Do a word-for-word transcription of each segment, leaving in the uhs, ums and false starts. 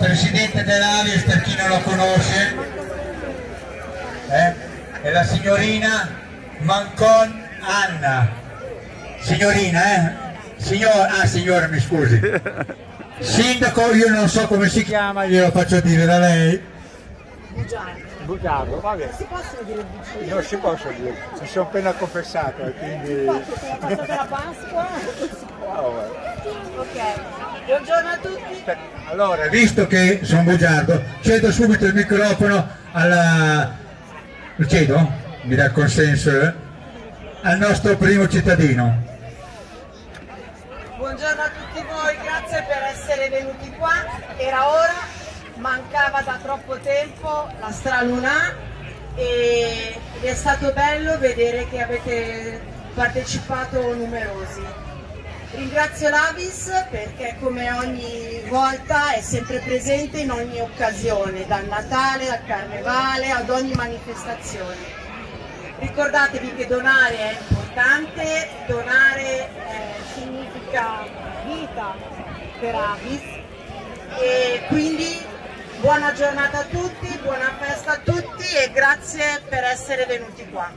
presidente dell'Avis, per chi non lo conosce, eh, è la signorina Mancon Anna. Signorina, eh? Signor, ah, signora, mi scusi. Sindaco, io non so come si chiama, glielo faccio dire da lei. Bugiardo. Bugiardo, vabbè. Non si possono dire bugiardo. Non si possono dire, mi sono appena confessato, quindi... Perché è passata la Pasqua? Non si può. Oh, ok, buongiorno a tutti. Allora, visto che sono bugiardo, cedo subito il microfono alla... lo cedo? Mi dà il consenso? Eh? Al nostro primo cittadino. Buongiorno a tutti voi, grazie per essere venuti qua. Era ora, mancava da troppo tempo la Stralunà e, ed è stato bello vedere che avete partecipato numerosi. Ringrazio l'Avis perché come ogni volta è sempre presente in ogni occasione, dal Natale, al Carnevale, ad ogni manifestazione. Ricordatevi che donare è importante, donare eh, significa vita per Avis e quindi buona giornata a tutti, buona festa a tutti e grazie per essere venuti qua.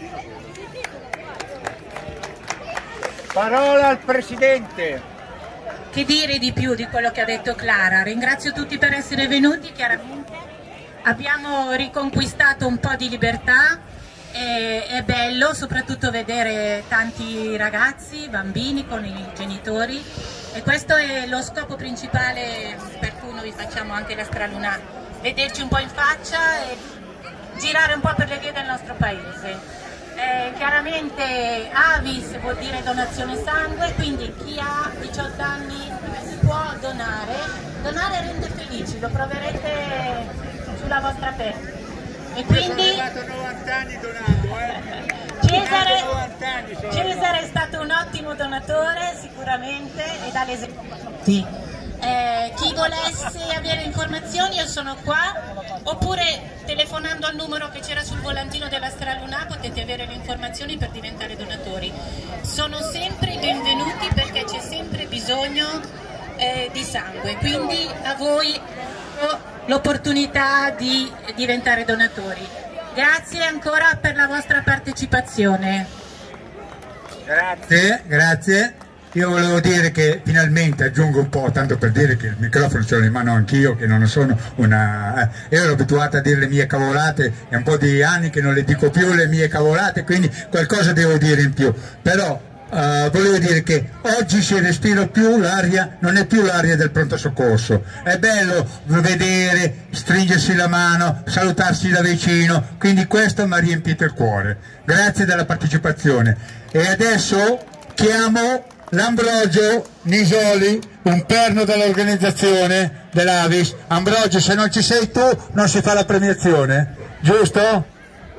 Parola al Presidente. Che dire di più di quello che ha detto Clara? Ringrazio tutti per essere venuti, chiaramente abbiamo riconquistato un po' di libertà. È bello soprattutto vedere tanti ragazzi, bambini con i genitori e questo è lo scopo principale per cui noi facciamo anche la Stralunà, vederci un po' in faccia e girare un po' per le vie del nostro paese. Eh, chiaramente Avis vuol dire donazione sangue, quindi chi ha diciotto anni può donare, donare rende felici, lo proverete sulla vostra pelle. E quindi novanta anni donando, eh? Cesare, novanta anni sono Cesare è stato un ottimo donatore sicuramente e dà l'esempio a tutti. Eh, chi volesse avere informazioni io sono qua, oppure telefonando al numero che c'era sul volantino della Stralunà potete avere le informazioni per diventare donatori. Sono sempre benvenuti perché c'è sempre bisogno eh, di sangue, quindi a voi l'opportunità di diventare donatori. Grazie ancora per la vostra partecipazione. Grazie, grazie. Io volevo dire che finalmente aggiungo un po', tanto per dire che il microfono ce l'ho in mano anch'io, che non sono una... Eh, io ero abituato a dire le mie cavolate, è un po' di anni che non le dico più le mie cavolate, quindi qualcosa devo dire in più. Però Uh, volevo dire che oggi si respira più l'aria, non è più l'aria del pronto soccorso, è bello vedere, stringersi la mano, salutarsi da vicino, quindi questo mi ha riempito il cuore. Grazie della partecipazione e adesso chiamo l'Ambrogio Nisoli, un perno dell'organizzazione dell'Avis. Ambrogio, se non ci sei tu non si fa la premiazione, giusto?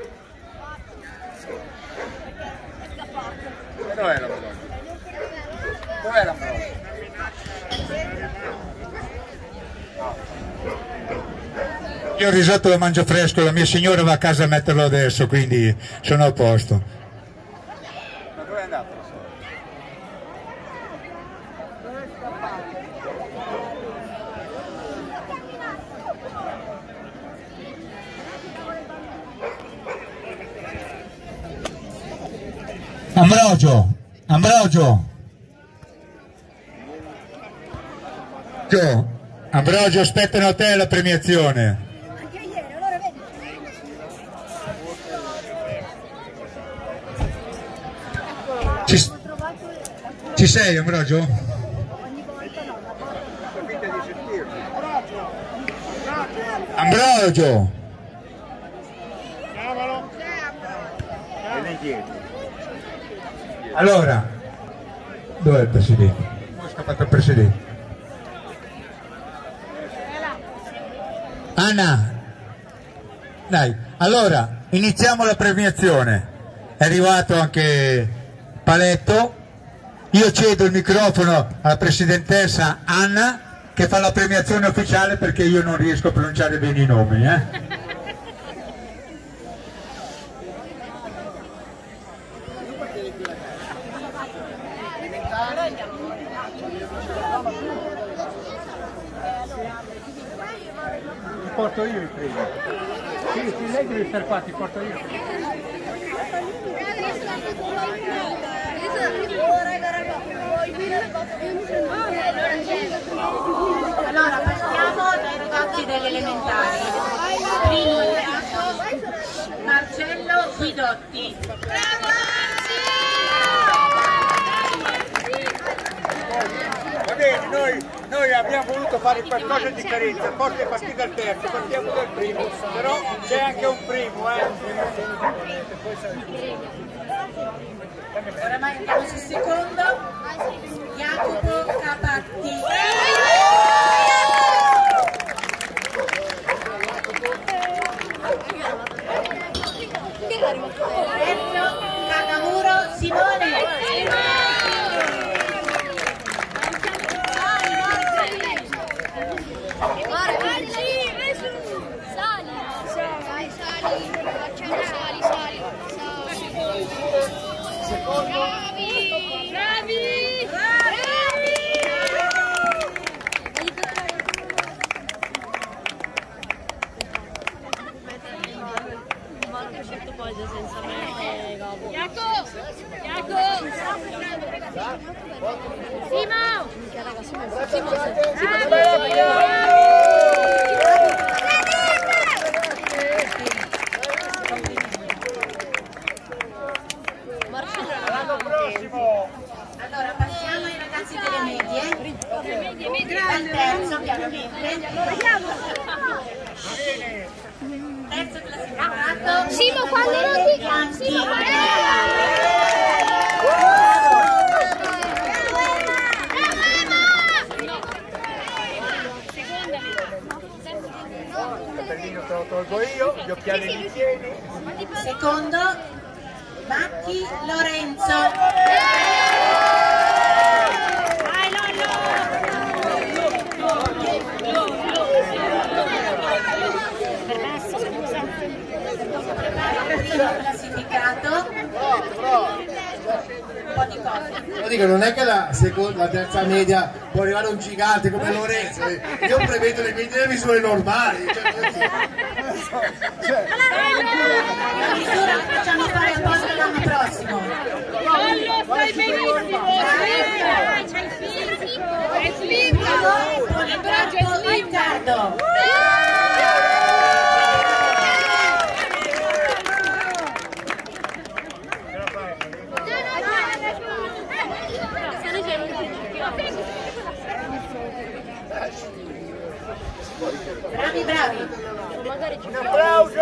Dov'è la Madonna? Dov'è la Madonna? Io il risotto lo mangio fresco, la mia signora va a casa a metterlo adesso, quindi sono a posto. Ma dove è andato? Ambrogio, Ambrogio, Ambrogio, aspettano a te la premiazione. Anche ieri, allora vedi. Ci, ci sei Ambrogio? Ogni volta no, Capite di sentirmi? Ambrogio! Chiamalo! Vieni dietro. Allora, dov'è il Presidente? È scappato il Presidente. Anna, dai, allora iniziamo la premiazione. È arrivato anche Paletto. Io cedo il microfono alla Presidentessa Anna che fa la premiazione ufficiale perché io non riesco a pronunciare bene i nomi. Eh? Ti porto io il primo. Sì, sì, lei deve stare qua, ti porto io il primo. Allora partiamo dai ragazzi delle elementari. Primo Marcello Guidotti. Va bene, noi, noi abbiamo voluto fare qualcosa di carezza, forse è partita il terzo, partiamo dal primo, però c'è anche un primo, eh. Oramai andiamo sul secondo, Jacopo Capatti. Terzo, Nakamuro Simone. Bravi! Bravi! Bravi! Jaco! Jaco! Simo! Simo! Allora passiamo ai ragazzi delle medie, dal terzo chiaramente, terzo classificato, Simo, quando non ti Bianchi. Bellino te lo tolgo io, gli occhiali li tieni. Secondo Macchi Lorenzo. Primo classificato, un po' di cose. Lo dico, non è che la, seconda, la terza media può arrivare un gigante come Lorenzo, io prevedo le medie delle misure normali. Cioè, La misura la facciamo fare apposta l'anno prossimo. Lo stai benissimo! C'hai il fisico! È slim! Il braccio è slim! Riccardo. Bravi, bravi! Un applauso!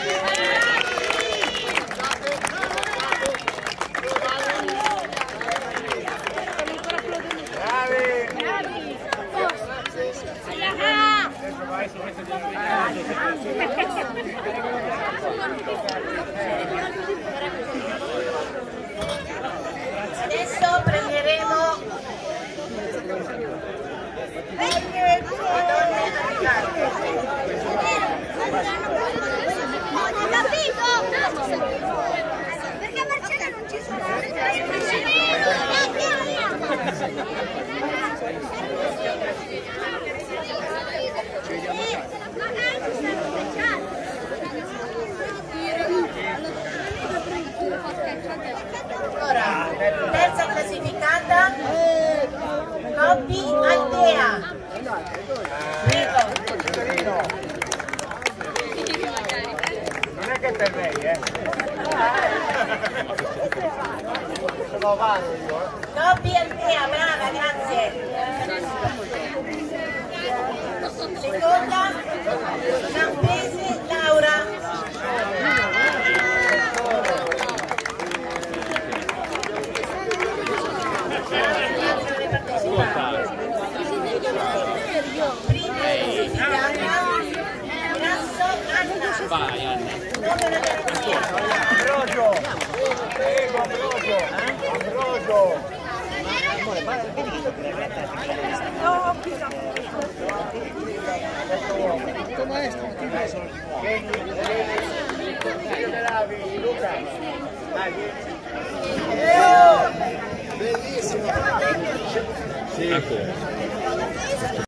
Adesso prenderemo le donne africane. Ho capito! Perché a Marcella non ci sono? Allora, terza classificata, Coppi Altea. Prego. Non è che per lei, eh? Lo vado io, eh? Coppi Altea, brava, grazie. Seconda, Campese Laura. Prima classificata, Grasso Anna. Vai Anna. Nome una garanzia. Ambrogio! Prego, Ambrogio! Ambrogio! Vieni, vieni, io te lavi, Luca! Dai, vieni! Bellissimo! Sì.